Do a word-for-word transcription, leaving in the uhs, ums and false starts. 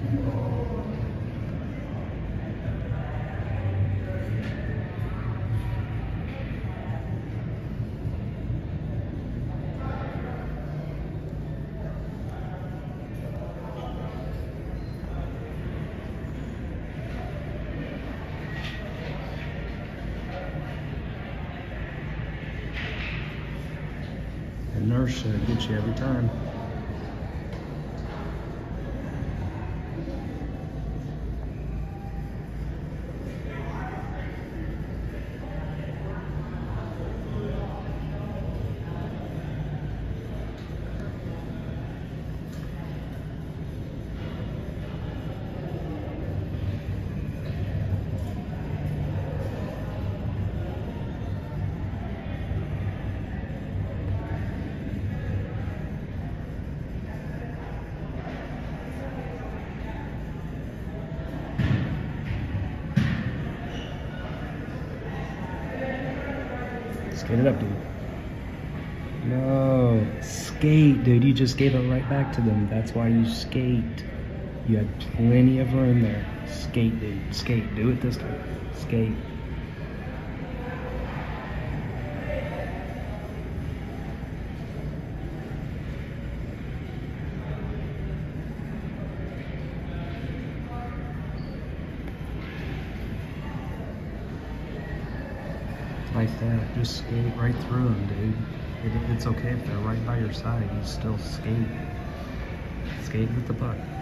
Inertia gets you every time. Skate it up, dude. No, skate, dude. You just gave it right back to them. That's why you skate. You had plenty of room there. Skate, dude. Skate. Do it this time. Skate. Like that, just skate right through them, dude. It, it's okay if they're right by your side, you still skate. Skate with the puck.